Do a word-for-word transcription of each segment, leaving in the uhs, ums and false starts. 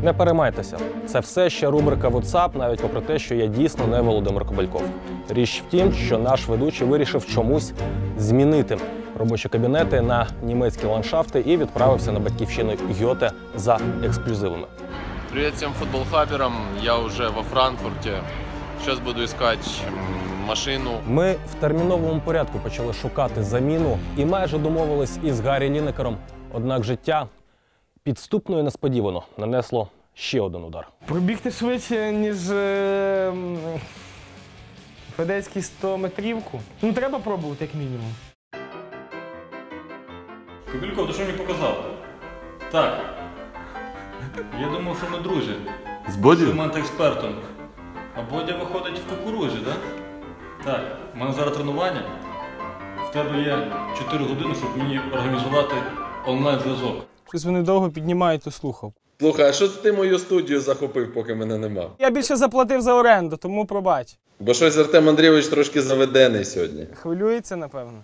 Не переймайтеся, це все ще рубрика WhatsApp, навіть попри те, що я дійсно не Володимир Кобельков. Річ в тім, що наш ведучий вирішив чомусь змінити робочі кабінети на німецькі ландшафти і відправився на батьківщину Гьоте за ексклюзивами. Привет всем футбол-хаберам, я уже во Франкфурте. Сейчас буду искать машину. Ми в терміновому порядку почали шукати заміну і майже домовились із Гаррі Лінекером. Однак життя підступно і несподівано нанесло ще один удар. Пробігти швидше, ніж е, федецький сто-метрівку. Ну, треба пробувати, як мінімум. Кобельков, ти що мені показав? Так. Я думав, що ми друзі. З Бодю? З команд-експертом. А Бодя виходить в кукурузі, так? Так. У мене зараз тренування. В тебе є чотири години, щоб мені організувати онлайн-зв'язок. Щось вони довго піднімають, то слухав. Слухай, а що ти мою студію захопив, поки мене нема? Я більше заплатив за оренду, тому пробач. Бо щось Артем Андрійович трошки заведений сьогодні. Хвилюється, напевно.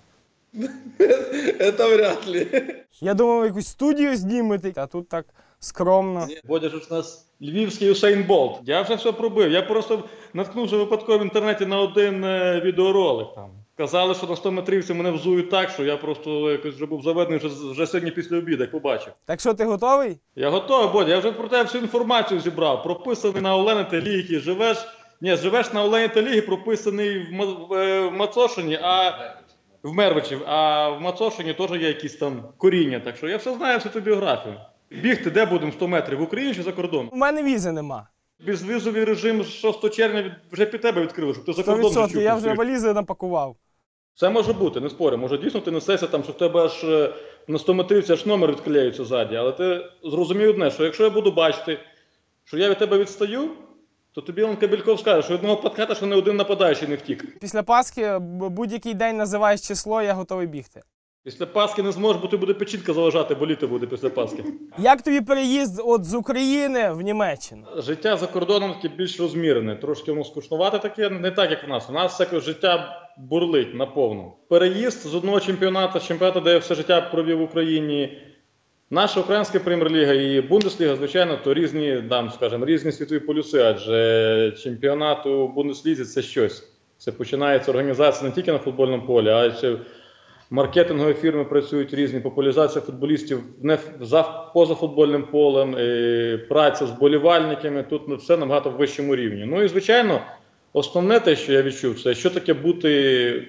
Це вряд ли. Я думав, якусь студію знімете, а тут так скромно. Бодя ж у нас львівський Усейн Болт. Я вже все пробив. Я просто наткнувся випадково в інтернеті на один е, відеоролик там. Казали, що на сто метрівці мене взують так, що я просто якось вже був заведений вже, вже сьогодні після обіду, як побачив. Так що, ти готовий? Я готовий, Бодя, я вже про тебе всю інформацію зібрав. Прописаний на Олені Телігі, живеш... Ні, живеш на Олені Телігі, прописаний в, Ма... в Мацошині, а... в Мервичі, а в Мацошині теж є якісь там коріння, так що я все знаю, всю ту біографію. Бігти де будемо сто метрів, в Україні чи за кордон? У мене візи нема. Безвізовий режим з шостого червня вже під тебе відкрили, щоб ти за сто кордон відсотків, не я вже валізи напакував. Все може бути, не спорю. Може дійсно ти несешся там, що в тебе аж е, на сто метрівці аж номер відклеюється ззаді. Але ти зрозумій одне, що якщо я буду бачити, що я від тебе відстаю, то тобі он Кобельков скаже, що одного подката, що не один нападаючий не втік. Після Пасхи будь-який день називаєш число, я готовий бігти. Після Пасхи не зможеш, бо ти буде печінка заважати, боліти буде після Пасхи. Як тобі переїзд от з України в Німеччину? Життя за кордоном таке більш розмірене, трошки воно скучнувате таке, не так, як в нас. У нас всяке життя бурлить наповну. Переїзд з одного чемпіонату, з чемпіонату, де я все життя провів в Україні, наша українська прем'єр-ліга і Бундесліга, звичайно, то різні, там, скажімо, різні світові полюси, адже чемпіонат у Бундеслізі – це щось. Це починається організація не тільки на футбольному полі, а й маркетингові фірми працюють різні, популяризація футболістів не за, поза футбольним полем, і праця з болівальниками, тут все набагато в вищому рівні. Ну і, звичайно, основне те, що я відчув, це що таке бути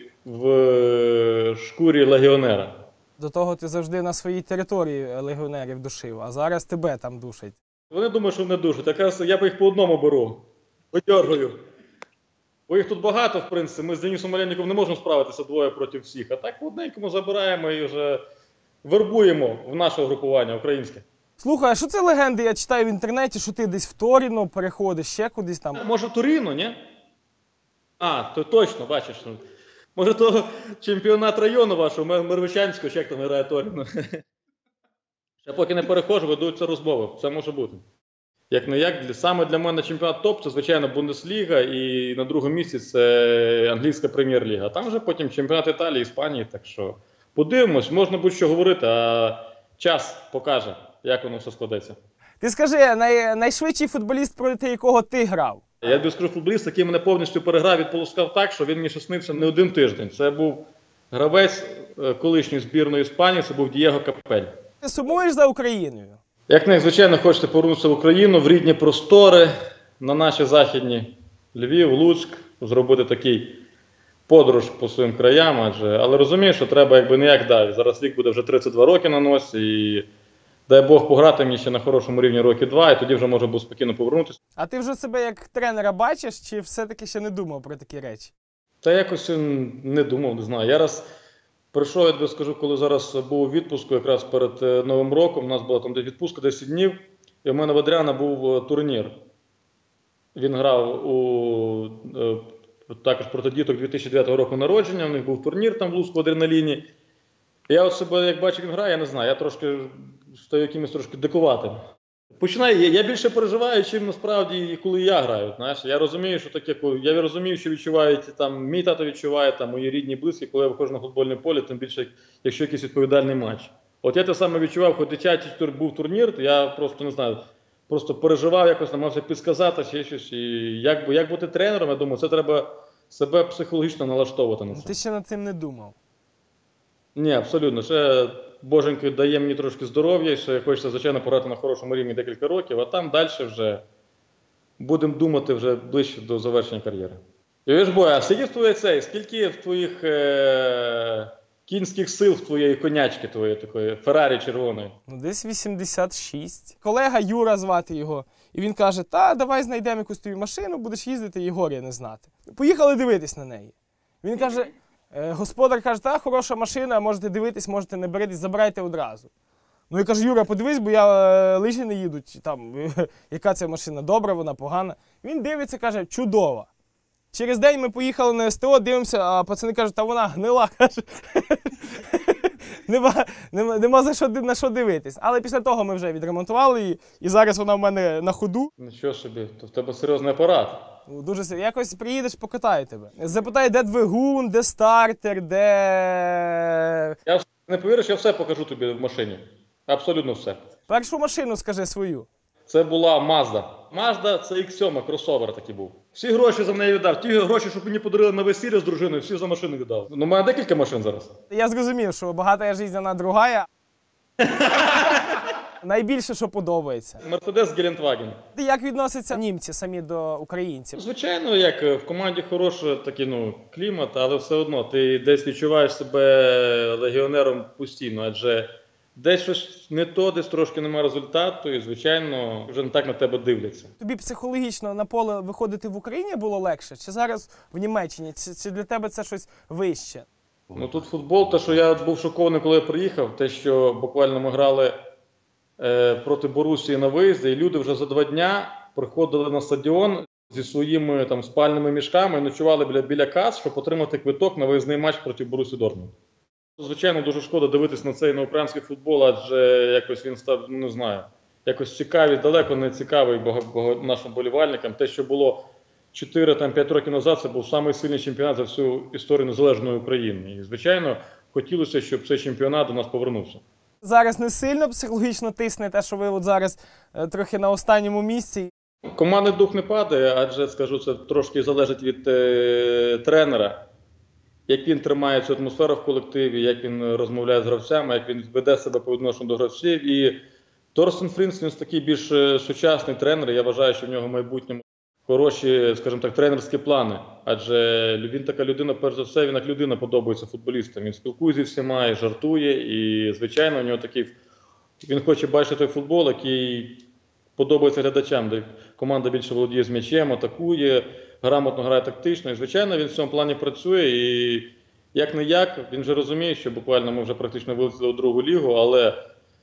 в шкурі легіонера. До того ти завжди на своїй території легіонерів душив, а зараз тебе там душать. Вони думають, що не душать. Якраз я б їх по одному беру, видергую. Бо їх тут багато, в принципі, ми з Денисом Олейником не можемо справитися двоє проти всіх. А так по одненькому забираємо і вже вербуємо в наше групування українське. Слухай, а що це легенди? Я читаю в інтернеті, що ти десь в Торіно переходиш, ще кудись там. Може в Туріно, ні? А, то точно, бачиш. Може то чемпіонат району вашого, Мервичанського, чи як там грає Торіно. Ще поки не переходжу, ведуться розмови. Це може бути. Як не як, саме для мене чемпіонат топ – це, звичайно, Бундесліга, і на другому місці це англійська прем'єр-ліга. А там вже потім чемпіонат Італії, Іспанії, так що подивимось, можна будь-що говорити, а час покаже, як воно все складеться. Ти скажи, най, найшвидший футболіст, проти якого ти грав? Я тобі скажу, футболіст, який мене повністю переграв, відполоскав так, що він мені ще снився не один тиждень. Це був гравець колишньої збірної Іспанії, це був Дієго Капель. Ти сумуєш за Україною? Як не, звичайно, хочете повернутися в Україну, в рідні простори, на наші західні Львів, Луцьк, зробити такий подорож по своїм краям, адже, але розумію, що треба якби не як далі. Зараз вік буде вже тридцять два роки на носі, і дай Бог пограти мені ще на хорошому рівні роки два, і тоді вже можна буде спокійно повернутися. А ти вже себе як тренера бачиш, чи все-таки ще не думав про такі речі? Та якось не думав, не знаю. Я раз прийшов, я тобі скажу, коли зараз був у відпуску, якраз перед Новим роком, у нас була там відпустка десять днів, і в мене в Адріана був турнір. Він грав у, також проти діток дві тисячі дев'ятого року народження, у них був турнір там в Луцьку в Адреналіні. І я от себе, як бачу, він грає, я не знаю, я трошки стаю якимось трошки дикуватим. Починаю, я, я більше переживаю, чим насправді, коли я граю. Знаєш, я розумію, що таке, я розумію, що відчувають там, мій тато відчуває, там, мої рідні, близькі, коли я виходжу на футбольне поле, тим більше, якщо якийсь відповідальний матч. От я те саме відчував, хоч дитячий був турнір, то я просто, не знаю, просто переживав, якось намагався підсказати ще щось. І як, як бути тренером, я думаю, це треба себе психологічно налаштовувати на Ну, це. ти ще над цим не думав. Ні, абсолютно. Ще Боженько дає мені трошки здоров'я, ще хочеться, звичайно, пограти на хорошому рівні декілька років, а там далі вже будемо думати вже ближче до завершення кар'єри. Юрій Боя, а скільки в твоїй цей, скільки в твоїх е- кінських сил в твоєї конячки, твоєї такої, Феррарі червоної? Ну, десь вісімдесят шість. Колега Юра звати його. І він каже, та давай знайдемо якусь тобі машину, будеш їздити, Єгорія не знати. Поїхали дивитись на неї. Він каже, е, господар каже, та хороша машина, можете дивитись, можете не беріть, забирайте одразу. Ну я кажу, Юра, подивись, бо я е, лижі не їдуть, там, е, яка ця машина, добра вона, погана. Він дивиться, каже, чудова. Через день ми поїхали на СТО, дивимося, а пацани кажуть, та вона гнила, каже. Нема, нема, нема за що, на що дивитись. Але після того ми вже відремонтували її, і зараз вона в мене на ходу. Нічого собі, то в тебе серйозний апарат. Ну, дуже серйозно. Якось приїдеш, покатаю тебе. Запитай, де двигун, де стартер, де... Я не повіриш, я все покажу тобі в машині. Абсолютно все. Першу машину скажи свою. Це була Mazda. Mazda – це ікс сім, кросовер такий був. Всі гроші за неї віддав. Ті гроші, що мені подарили на весілля з дружиною, всі за машину віддав. Ну, у мене декілька машин зараз. Я зрозумів, що багата життя другая. Найбільше, що подобається. Мерседес Гелендваген. Як відносяться німці самі до українців? Звичайно, як в команді хороший такий, ну, клімат, але все одно ти десь відчуваєш себе легіонером постійно, адже десь щось не то, десь трошки немає результату, і, звичайно, вже не так на тебе дивляться. Тобі психологічно на поле виходити в Україні було легше? Чи зараз в Німеччині? Чи, чи для тебе це щось вище? Ну тут футбол, те, що я був шокований, коли я приїхав, те, що буквально ми грали е, проти Борусії на виїзді, і люди вже за два дня приходили на стадіон зі своїми там спальними мішками і ночували біля, біля кас, щоб отримати квиток на виїзний матч проти Борусії Дортмунд. Звичайно, дуже шкода дивитись на цей на український футбол, адже якось він став, не знаю, якось цікавий, далеко не цікавий бага, бага, нашим болівальникам. Те, що було чотири-п'ять років назад, це був найсильніший чемпіонат за всю історію незалежної України. І, звичайно, хотілося, щоб цей чемпіонат до нас повернувся. Зараз не сильно психологічно тисне те, що ви от зараз е, трохи на останньому місці? Командний дух не падає, адже, скажу, це трошки залежить від е, тренера. Як він тримає цю атмосферу в колективі, як він розмовляє з гравцями, як він веде себе по відношенню до гравців. І Торстен Фрінц, він такий більш сучасний тренер. Я вважаю, що в нього в майбутньому хороші, скажімо так, тренерські плани. Адже він така людина, перш за все, він як людина подобається футболістам. Він спілкується зі всіма і жартує. І, звичайно, у нього такий, він хоче бачити той футбол, який подобається глядачам, де команда більше володіє з м'ячем, атакує, грамотно грає тактично. І, звичайно, він в цьому плані працює. І як-не-як, він вже розуміє, що буквально ми вже практично вилетіли у другу лігу, але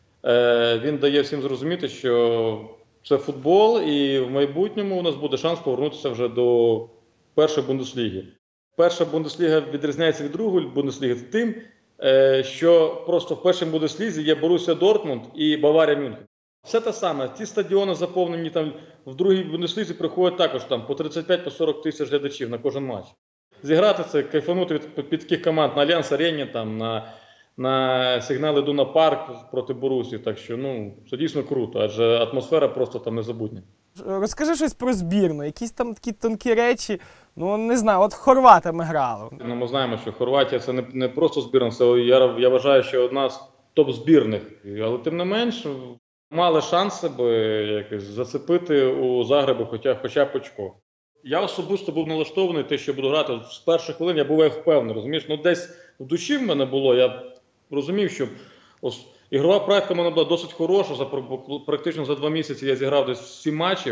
е, він дає всім зрозуміти, що це футбол, і в майбутньому у нас буде шанс повернутися вже до першої Бундесліги. Перша Бундесліга відрізняється від другої Бундесліги тим, е, що просто в першій Бундеслізі є Борусія Дортмунд і Баварія Мюнхен. Все те саме. Ті стадіони заповнені там в другій Бундеслізі, приходять також там по тридцять п'ять - по сорок тисяч глядачів на кожен матч. Зіграти це, кайфанути від, від таких команд на Альянс Арені, там, на, на Сигнал Ідуна Парк проти Борусії. Так що, ну, це дійсно круто, адже атмосфера просто там незабутня. Розкажи щось про збірну, якісь там такі тонкі речі, ну не знаю, от хорватами грали. Ну, ми знаємо, що Хорватія це не, не просто збірна, це я, я вважаю, що одна з топ-збірних. Але тим не менш, мали шанси би якось зацепити у Загребі хоча, хоча б очко. Я особисто був налаштований те, що буду грати з перших хвилин, я був впевнений, розумієш? Ну десь в душі в мене було, я розумів, що ось, ігрова практика в мене була досить хороша, за, практично за два місяці я зіграв десь сім матчів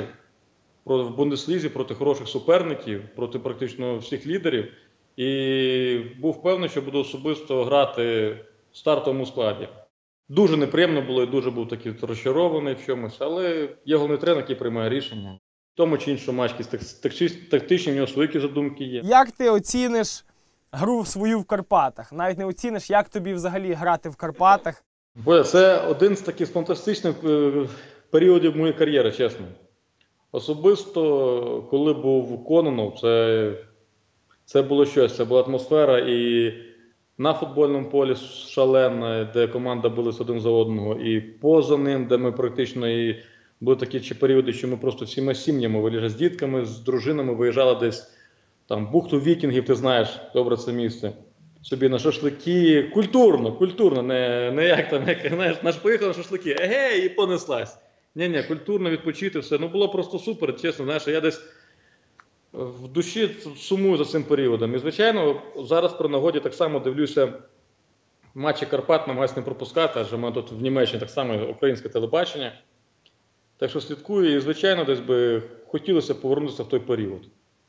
в Бундеслізі проти хороших суперників, проти практично всіх лідерів. І був впевнений, що буду особисто грати в стартовому складі. Дуже неприємно було і дуже був такий розчарований в чомусь, але є головний тренер, який приймає рішення. В тому чи іншому матчі тактичні, в нього свої задумки є. Як ти оціниш гру свою в Карпатах? Навіть не оціниш, як тобі взагалі грати в Карпатах? Бо це один з таких фантастичних періодів моєї кар'єри, чесно. Особисто, коли був Кононов, це, це було щось, це була атмосфера і на футбольному полі шалена, де команда билась один за одного, і поза ним, де ми практично і Були такі чи періоди, що ми просто всіма сім'ями виїжджали з дітками, з дружинами, виїжджали десь там в бухту Вікінгів, ти знаєш, добре це місце. Собі на шашлики, культурно, культурно, не, не як там, як, знаєш, наш поїхав на шашлики, еге, і понеслась. Ні-ні, культурно відпочити, все. Ну було просто супер, чесно, знаєш, я десь в душі сумую за цим періодом. І, звичайно, зараз при нагоді так само дивлюся матчі Карпат, намагаюся не пропускати, адже в мене тут в Німеччині так само українське телебачення. Так що слідкую і, звичайно, десь би хотілося повернутися в той період.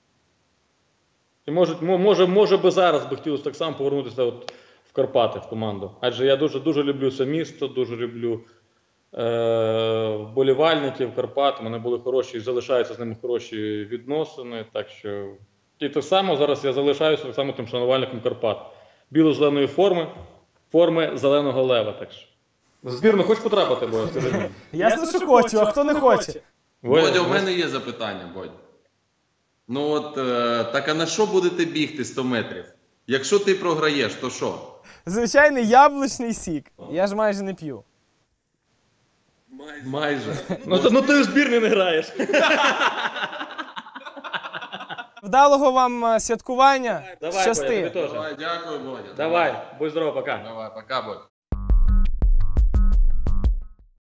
І може, може, може би зараз би хотілося так само повернутися от в Карпати, в команду. Адже я дуже, дуже люблю це місто, дуже люблю е, вболівальників Карпат. У мене були хороші, і залишаються з ними хороші відносини. Так що... І так само зараз я залишаюся так само тим шанувальником Карпат. Біло-зеленої форми, форми зеленого лева. Так що. Збірну хочеш потрапити, Бодя? Скажи мені. Ясно, що хочу, а хто не хоче? Бодя, у мене є запитання, Бодя. Ну от, е, так а на що будете бігти сто метрів? Якщо ти програєш, то що? Звичайний яблучний сік. Я ж майже не п'ю. Майже. Ну, то, ну ти в збірні не граєш. Вдалого вам е, святкування. Давай, Щасти. Бодя, тобі теж. Давай, дякую, Бодя. Давай, будь здоров, пока. Давай, пока, Бодя.